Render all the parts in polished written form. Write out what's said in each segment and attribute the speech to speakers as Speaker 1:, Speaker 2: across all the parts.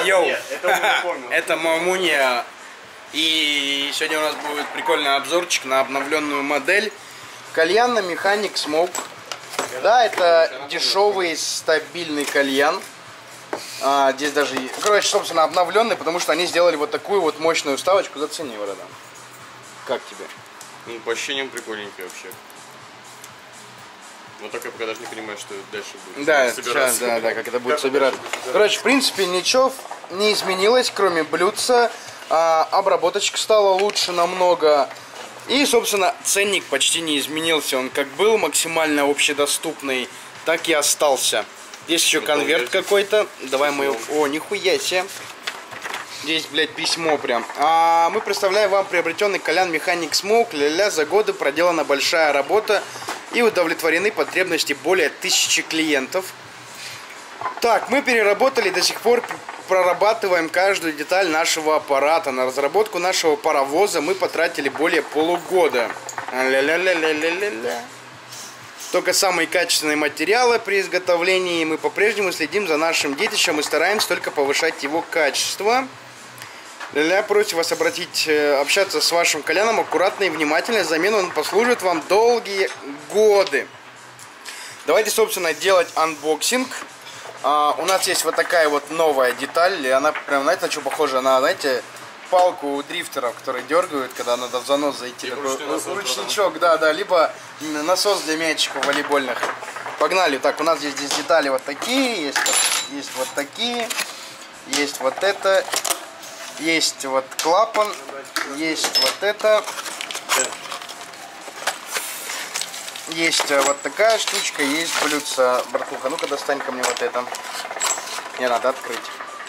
Speaker 1: Йоу,
Speaker 2: Нет, это он не понял.
Speaker 1: это Мамуния. И сегодня у нас будет прикольный обзорчик на обновленную модель кальяна Mechanic Smoke. Да, это дешевый стабильный кальян. Здесь даже, короче, собственно, обновленный, потому что они сделали вот такую вот мощную вставочку. Зацени его, Радам. Как тебе?
Speaker 2: Ну, по ощущениям прикольненький вообще. Вот только я пока даже не понимаю, что дальше будет.
Speaker 1: Да,
Speaker 2: собираться.
Speaker 1: сейчас, да, как это будет собираться. Короче, в принципе, ничего не изменилось, кроме блюдца. Обработочка стала лучше намного. И, собственно, ценник почти не изменился. Он как был максимально общедоступный, так и остался. Здесь еще конверт какой-то. Давай мы его... О, нихуя себе. Здесь, блядь, письмо прям. Мы представляем вам приобретенный кальян Mechanic Smoke. Ля-ля, за годы проделана большая работа и удовлетворены потребности более 1000 клиентов. Так, мы переработали, до сих пор прорабатываем каждую деталь нашего аппарата. На разработку нашего паровоза мы потратили более полугода. Ля-ля-ля-ля-ля-ля-ля. Только самые качественные материалы при изготовлении. Мы по-прежнему следим за нашим детищем и стараемся только повышать его качество. Ля-ля, просим вас общаться с вашим кальяном аккуратно и внимательно. Взамен он послужит вам долгие годы. Давайте, собственно, делать анбоксинг. У нас есть вот такая вот новая деталь. И она прям, знаете, на что похожа? На, знаете, палку у дрифтеров, которые дергают, когда надо в занос зайти. Такой ручничок, да, либо насос для мячиков волейбольных. Погнали. Так, у нас здесь детали вот такие, есть вот такие, есть вот это, есть вот клапан, есть вот это, есть вот такая штучка, есть блюдце. Братуха, ну-ка достань ко мне вот это. Мне надо открыть.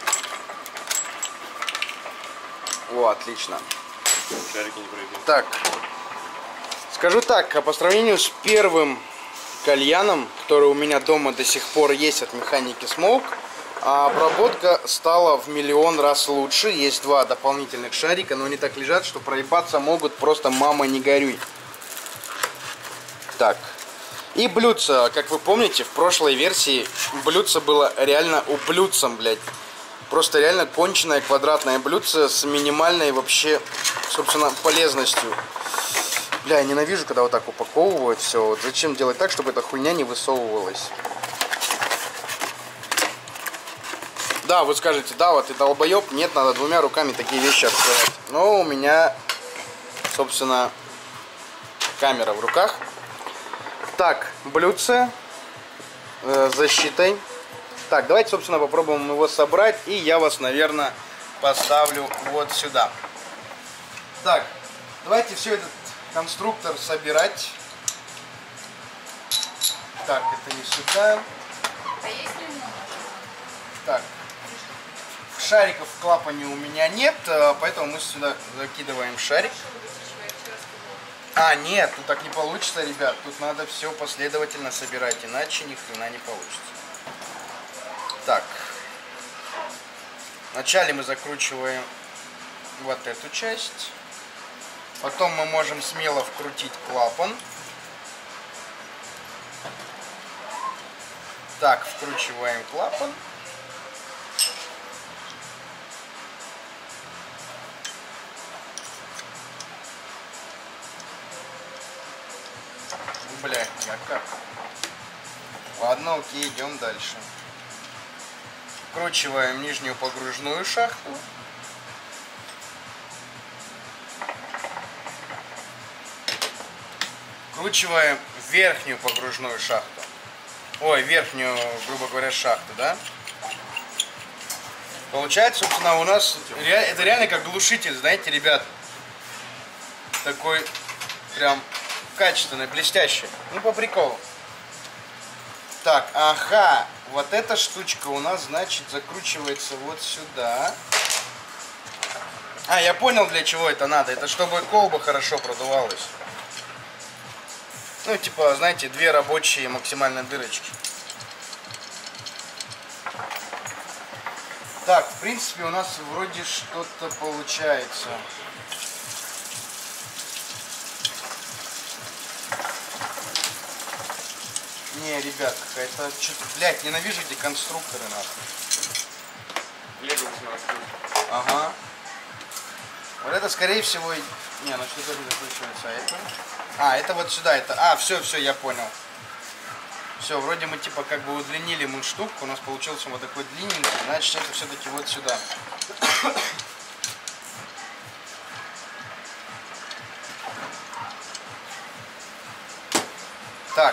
Speaker 1: О, отлично. Так, скажу так, по сравнению с первым кальяном, который у меня дома до сих пор есть от Mechanic Smoke, обработка стала в миллион раз лучше. Есть два дополнительных шарика, но они так лежат, что проебаться могут просто мама не горюй. Так, и блюдце, как вы помните, в прошлой версии блюдце было реально ублюдцем, блядь. Просто реально конченое квадратное блюдце с минимальной вообще, собственно, полезностью. Бля, я ненавижу, когда вот так упаковывают все. Вот зачем делать так, чтобы эта хуйня не высовывалась? Да, вы скажете, да, вот ты долбоеб. Нет, надо двумя руками такие вещи открывать. Но у меня, собственно, камера в руках. Так, блюдце с защитой. Так, давайте, собственно, попробуем его собрать. И я вас, наверное, поставлю вот сюда. Так, давайте все этот конструктор собирать. Так, это не сюда. Так, шариков в клапане у меня нет, поэтому мы сюда закидываем шарик. Нет, тут так не получится, ребят. Тут надо все последовательно собирать, иначе ни хрена не получится. Так, вначале мы закручиваем вот эту часть, потом мы можем смело вкрутить клапан. Так, вкручиваем клапан. Блядь, а как? Ладно, окей, идем дальше. Вкручиваем нижнюю погружную шахту. Вкручиваем верхнюю погружную шахту. Ой, верхнюю, грубо говоря, шахту, да? Получается, собственно, у нас это реально как глушитель, знаете, ребят. Такой прям качественный, блестящий. Ну, по приколу. Так, ага, вот эта штучка у нас, значит, закручивается вот сюда. Я понял, для чего это надо. Это чтобы колба хорошо продувалась. Ну, типа, знаете, две рабочие максимально дырочки. Так, в принципе, у нас вроде что-то получается. Не, ребят, какая-то что-то, блядь, ненавижу эти конструкторы, нахуй. Ага. Вот это, скорее всего... Не, ну что-то не закручивается. А это? А, это вот сюда. Это... А, все, я понял. Все, вроде мы типа как бы удлинили мундштук. У нас получился вот такой длинненький. Значит, это все-таки вот сюда. Так.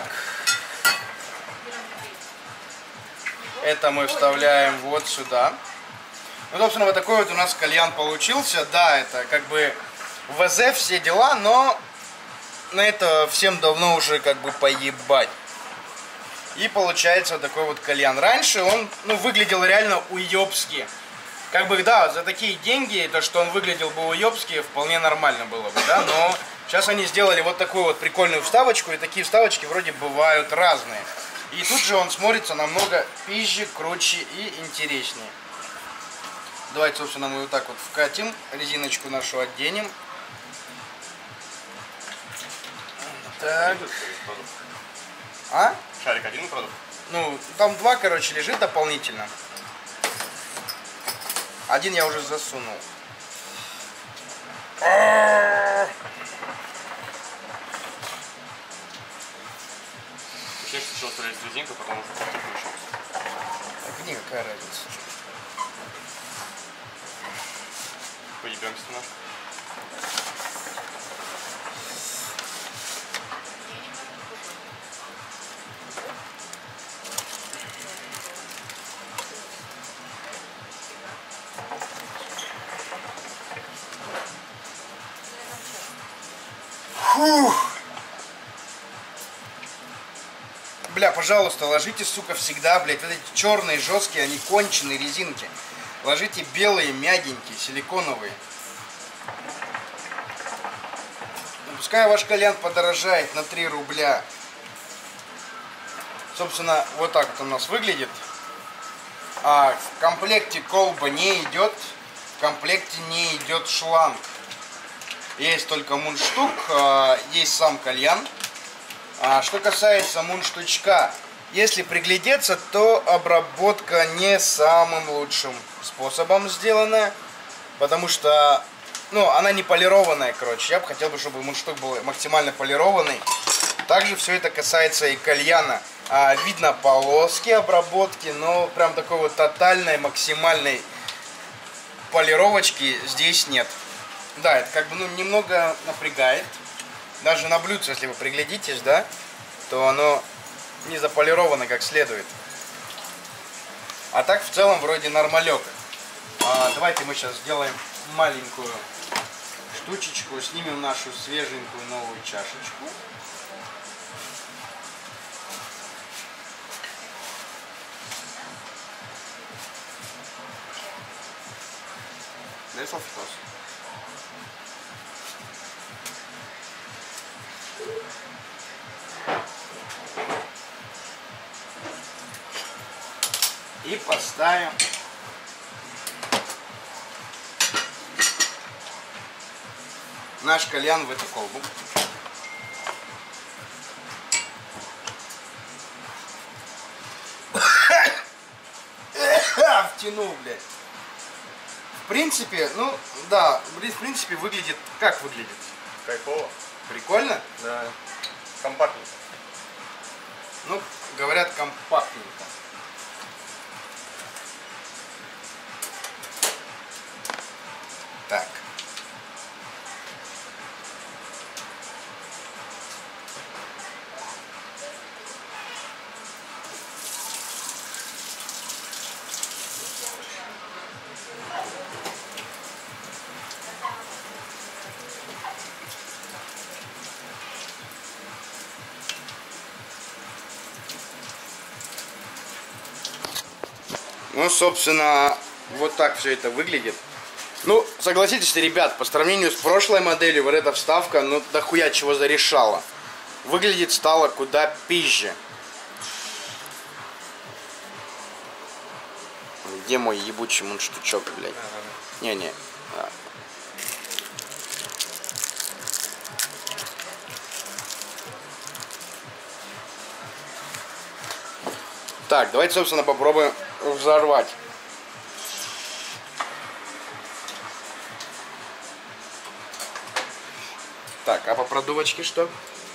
Speaker 1: Это мы вставляем вот сюда. Ну, собственно, вот такой вот у нас кальян получился. Да, это как бы ВЗ, все дела, но на это всем давно уже как бы поебать. И получается вот такой вот кальян. Раньше он, ну, выглядел реально уебски. Как бы, да, за такие деньги, то, что он выглядел бы уебски, вполне нормально было бы, да, но сейчас они сделали вот такую вот прикольную вставочку, и такие вставочки вроде бывают разные. И тут же он смотрится намного пизже, круче и интереснее. Давайте, собственно, мы вот так вот вкатим, резиночку нашу оденем. Так. А?
Speaker 2: Шарик один продукт?
Speaker 1: Ну, там два, короче, лежит дополнительно. Один я уже засунул.
Speaker 2: Еще сначала оставлять резинку, потом уже включить.
Speaker 1: Так, никакая разница.
Speaker 2: Поебемся немножко.
Speaker 1: Фух. Бля, пожалуйста, ложите, сука, всегда, блядь, вот эти черные, жесткие, они конченые резинки. Ложите белые, мягенькие, силиконовые. Ну, пускай ваш кальян подорожает на 3 рубля. Собственно, вот так вот у нас выглядит. А в комплекте колба не идет. В комплекте не идет шланг. Есть только мундштук, есть сам кальян. А что касается мундштучка, если приглядеться, то обработка не самым лучшим способом сделана, потому что, ну, она не полированная, короче. Я бы хотел, чтобы мундштук был максимально полированный. Также все это касается и кальяна. Видно полоски обработки, но прям такой вот тотальной, максимальной полировочки здесь нет. Да, это как бы, ну, немного напрягает. Даже на блюдце, если вы приглядитесь, да, то оно не заполировано как следует. А так в целом вроде нормалек. Давайте мы сейчас сделаем маленькую штучечку, снимем нашу свеженькую новую чашечку. Дай салфетос. И поставим наш кальян в эту колбу. Втянул, блядь. В принципе, ну, да, в принципе выглядит, как выглядит?
Speaker 2: Кайфово.
Speaker 1: Прикольно?
Speaker 2: Да. Компактненько.
Speaker 1: Ну, говорят, компактненько. Так. Ну, собственно, вот так все это выглядит. Ну, согласитесь, ребят, по сравнению с прошлой моделью, вот эта вставка, ну, дохуя чего зарешала. Выглядит стало куда пизже. Где мой ебучий мундштучок, блядь? Не-не. Так, давайте, собственно, попробуем взорвать. Так, а по продувочке что?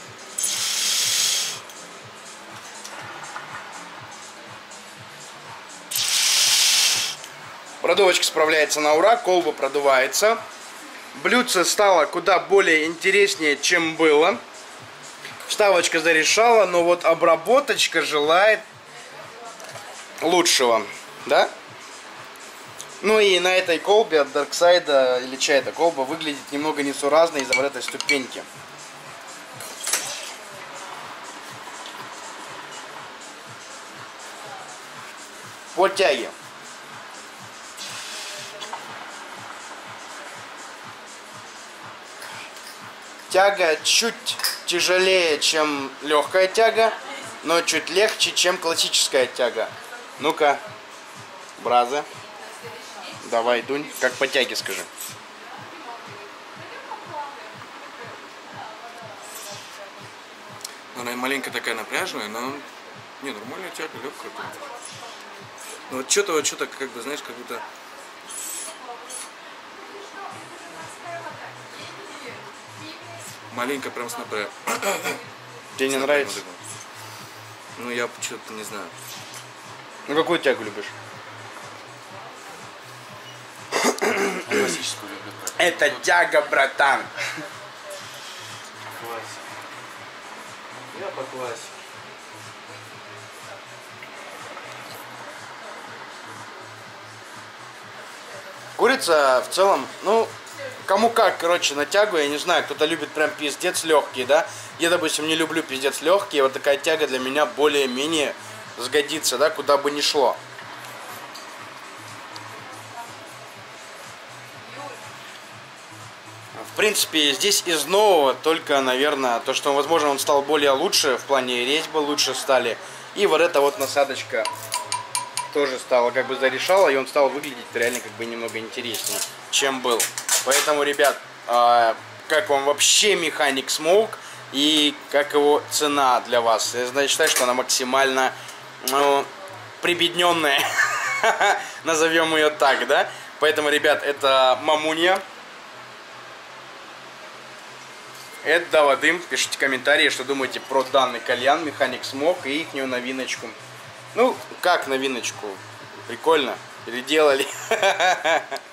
Speaker 1: Продувочка справляется на ура, колба продувается. Блюдце стало куда более интереснее, чем было. Вставочка зарешала, но вот обработочка желает лучшего, да? Ну и на этой колбе от Darkside, или чья эта колба, выглядит немного несуразно из-за вот этой ступеньки. По тяге. Тяга чуть тяжелее, чем легкая тяга, но чуть легче, чем классическая тяга. Ну-ка, бразы. Давай, Дунь, как по тяге скажи.
Speaker 3: Она маленько такая напряженная, но не, нормальная тяга, легкая. Но вот что-то как бы, знаешь, как будто... Маленько прям с напряжением.
Speaker 1: Тебе не нравится?
Speaker 3: Ну, я что-то не знаю.
Speaker 1: Ну, какую тягу любишь?
Speaker 3: Классическую люблю.
Speaker 1: Это тяга, братан.
Speaker 3: Классик. Я по классике.
Speaker 1: Курица в целом, ну, кому как, короче, на тягу, я не знаю, кто-то любит прям пиздец легкие, да? Я, допустим, не люблю пиздец легкие, вот такая тяга для меня более-менее сгодится, да, куда бы ни шло. В принципе, здесь из нового только, наверное, то, что, возможно, он стал более лучше, в плане резьбы лучше стали. И вот эта вот насадочка тоже стала как бы зарешала, и он стал выглядеть реально как бы немного интереснее, чем был. Поэтому, ребят, как вам вообще Mechanic Smoke и как его цена для вас? Я считаю, что она максимально, ну, прибедненная, назовем ее так, да? Поэтому, ребят, это Мамунья. Это Давадым. Пишите комментарии, что думаете про данный кальян Mechanic Smoke и ихнюю новиночку. Ну, как новиночку? Прикольно. Переделали.